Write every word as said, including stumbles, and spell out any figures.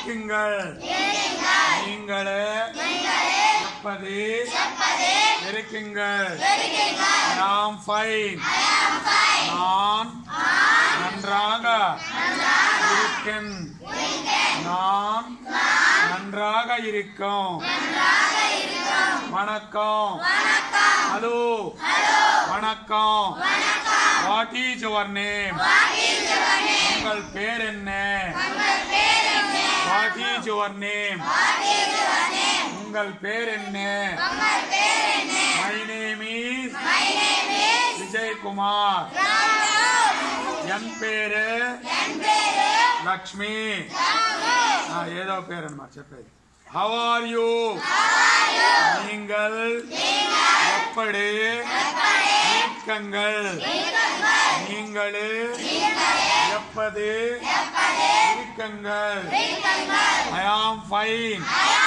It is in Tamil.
இருக்குங்கள் நீங்களே எப்பது இருக்குங்கள் I am fine நான் நன்றாக இருக்கேன் நான் நன்றாக இருக்கும் வணக்கம் ஹலோ வணக்கம் What is your name உங்கள் பேர் என்ன What is your name உங்கள் பேர் என்ன My name is Vijay Kumar என் பேரு லக்ஷ்மி ஏதோ பேர் என்ன చెప్పేది How are you நீங்கள் எப்படி இருக்கீங்கள் நீங்கள் எப்பது இருக்கீங்கள் I am fine